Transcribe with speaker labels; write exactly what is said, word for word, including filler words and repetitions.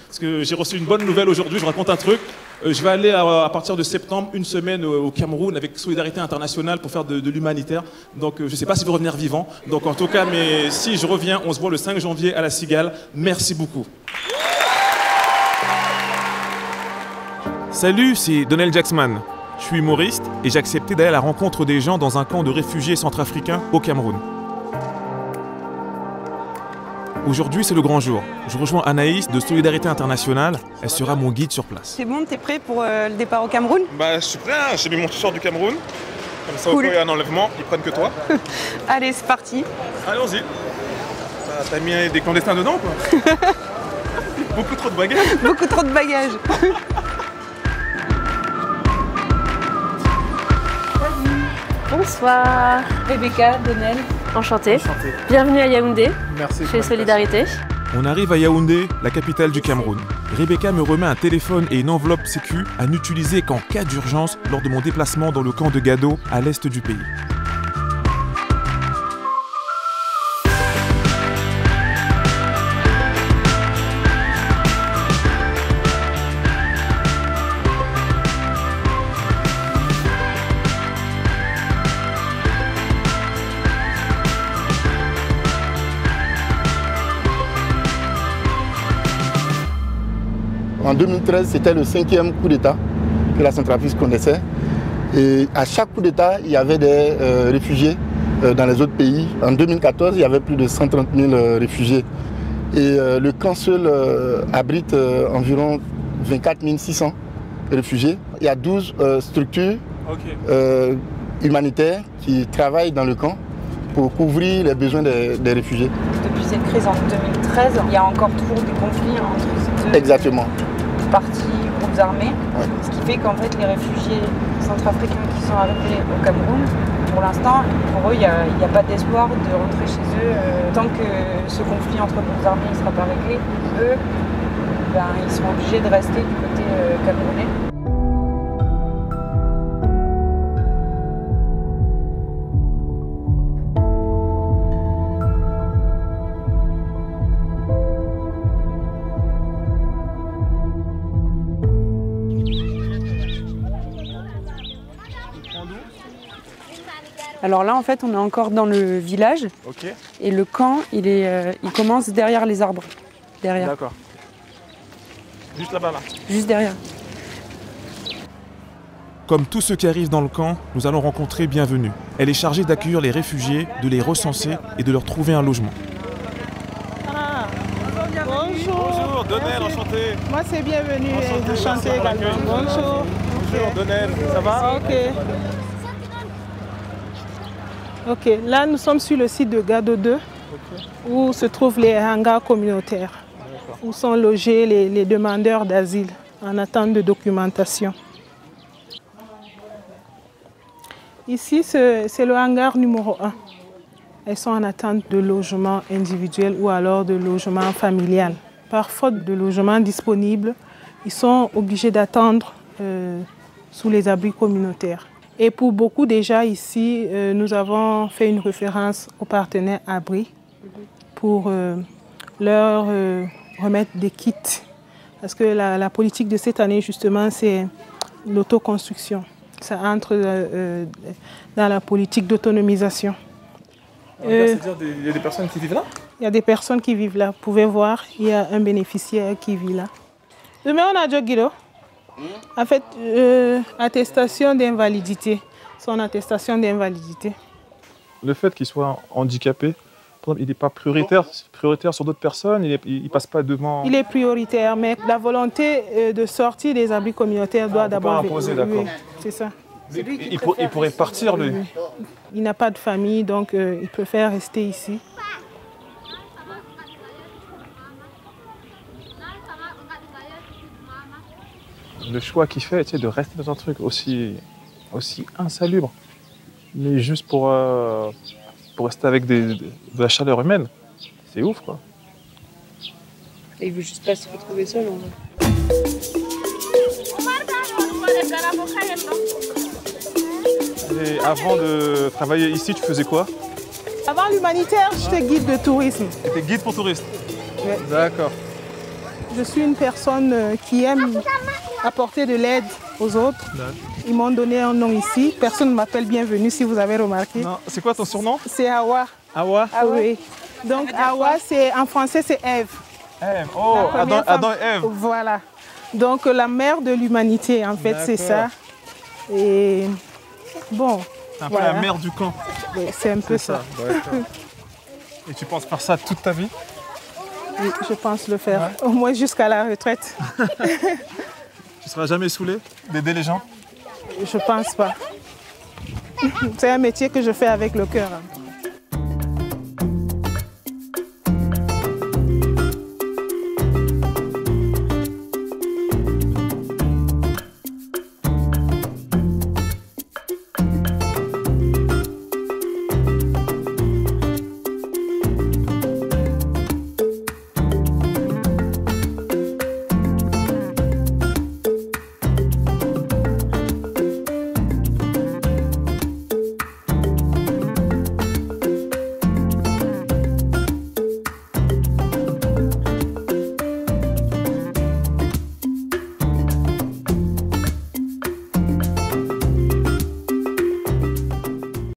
Speaker 1: parce que j'ai reçu une bonne nouvelle aujourd'hui, je vous raconte un truc. Euh, je vais aller à, à partir de septembre, une semaine au, au Cameroun avec Solidarité Internationale pour faire de, de l'humanitaire. Donc euh, je ne sais pas si je vais revenir vivant. Donc en tout cas, mais si je reviens, on se voit le cinq janvier à la Cigale. Merci beaucoup.
Speaker 2: Salut, c'est Donald Jacksman. Je suis humoriste et j'ai accepté d'aller à la rencontre des gens dans un camp de réfugiés centrafricains au Cameroun. Aujourd'hui, c'est le grand jour. Je rejoins Anaïs de Solidarité Internationale. Elle sera mon guide sur place.
Speaker 3: C'est bon, t'es prêt pour euh, le départ au Cameroun?
Speaker 1: Bah, je suis prêt, hein. J'ai mis mon t-shirt du Cameroun. Comme ça,
Speaker 3: cool.
Speaker 1: Au cas où il y a un enlèvement, ils prennent que toi.
Speaker 3: Allez, c'est parti.
Speaker 1: Allons-y. T'as mis des clandestins dedans, quoi. Beaucoup trop de bagages.
Speaker 3: Beaucoup trop de bagages.
Speaker 4: Bonsoir, Rebecca, Donel, enchantée.
Speaker 2: Enchanté.
Speaker 4: Bienvenue à Yaoundé,
Speaker 2: Merci
Speaker 4: chez Solidarité.
Speaker 2: On arrive à Yaoundé, la capitale du Cameroun. Rebecca me remet un téléphone et une enveloppe sécu à n'utiliser qu'en cas d'urgence lors de mon déplacement dans le camp de Gado à l'est du pays.
Speaker 5: En deux mille treize, c'était le cinquième coup d'État que la Centrafrique connaissait. Et à chaque coup d'État, il y avait des euh, réfugiés euh, dans les autres pays. En deux mille quatorze, il y avait plus de cent trente mille euh, réfugiés. Et euh, le camp seul euh, abrite euh, environ vingt-quatre mille six cents réfugiés. Il y a douze euh, structures okay. euh, humanitaires qui travaillent dans le camp pour couvrir les besoins des, des réfugiés.
Speaker 3: Depuis cette crise en deux mille treize, il y a encore toujours des conflits entre ces deux
Speaker 5: Exactement.
Speaker 3: partis, groupes armés.
Speaker 5: Ouais.
Speaker 3: Ce qui fait qu'en fait, les réfugiés centrafricains qui sont arrivés au Cameroun, pour l'instant, pour eux, il n'y a, a pas d'espoir de rentrer chez eux. Euh, tant que ce conflit entre groupes armés ne sera pas réglé, eux, ben, ils seront obligés de rester du côté euh, camerounais. Alors là, en fait, on est encore dans le village.
Speaker 2: Okay.
Speaker 3: Et le camp, il, est, euh, il commence derrière les arbres. Derrière.
Speaker 2: D'accord. Juste là-bas, là.
Speaker 3: Juste derrière.
Speaker 2: Comme tous ceux qui arrivent dans le camp, nous allons rencontrer Bienvenue. Elle est chargée d'accueillir les réfugiés, de les recenser et de leur trouver un logement.
Speaker 6: Ah, bonjour.
Speaker 2: Bonjour, Donel, enchanté.
Speaker 6: Moi, c'est Bienvenue,
Speaker 2: Enchanté,
Speaker 6: enchanté également. Bonjour.
Speaker 2: Bonjour, Donel, ça va?
Speaker 6: Ok. Ok, là nous sommes sur le site de Gado deux, okay. Où se trouvent les hangars communautaires, où sont logés les, les demandeurs d'asile en attente de documentation. Ici, c'est le hangar numéro un. Elles sont en attente de logement individuel ou alors de logement familial. Par faute de logement disponible, ils sont obligés d'attendre euh, sous les abris communautaires. Et pour beaucoup déjà ici, euh, nous avons fait une référence aux partenaires abris pour euh, leur euh, remettre des kits. Parce que la, la politique de cette année, justement, c'est l'autoconstruction. Ça entre euh, dans la politique d'autonomisation.
Speaker 2: Euh, C'est-à-dire qu'il y a des personnes qui vivent là?
Speaker 3: Il y a des personnes qui vivent là. Vous pouvez voir, il y a un bénéficiaire qui vit là. Demain, on a Guido. En fait, euh, attestation d'invalidité, son attestation d'invalidité.
Speaker 2: Le fait qu'il soit handicapé, il n'est pas prioritaire, prioritaire sur d'autres personnes, il ne passe pas devant...
Speaker 3: Il est prioritaire, mais la volonté de sortir des abris communautaires doit ah, d'abord...
Speaker 2: imposer, d'accord.
Speaker 3: C'est ça.
Speaker 2: Il, il, pour, il pourrait partir, lui.
Speaker 3: Il n'a pas de famille, donc euh, il préfère rester ici.
Speaker 2: Le choix qu'il fait, tu sais, de rester dans un truc aussi, aussi insalubre, mais juste pour, euh, pour rester avec des, de la chaleur humaine, c'est ouf, quoi.
Speaker 3: Et il veut juste pas se retrouver seul, en vrai.
Speaker 2: Et avant de travailler ici, tu faisais quoi?
Speaker 6: Avant l'humanitaire, j'étais guide de tourisme.
Speaker 2: Tu étais guide pour touristes?
Speaker 6: Oui.
Speaker 2: D'accord.
Speaker 6: Je suis une personne qui aime apporter de l'aide aux autres. Ils m'ont donné un nom ici. Personne ne m'appelle Bienvenue, si vous avez remarqué.
Speaker 2: Non, c'est quoi ton surnom?
Speaker 6: C'est Hawa.
Speaker 2: Hawa?
Speaker 6: Ah oui. Donc Hawa, c'est, en français, c'est Ève.
Speaker 2: Ève. Oh, Adam, Adam et Ève.
Speaker 6: Voilà. Donc la mère de l'humanité, en fait, c'est ça. Et bon.
Speaker 2: Un peu
Speaker 6: voilà.
Speaker 2: la mère du camp.
Speaker 6: Oui, c'est un peu ça.
Speaker 2: ça. Et tu penses faire ça toute ta vie?
Speaker 6: Oui, je pense le faire, ouais. Au moins jusqu'à la retraite.
Speaker 2: Tu seras jamais saoulé d'aider les gens?
Speaker 6: Je pense pas. C'est un métier que je fais avec le cœur.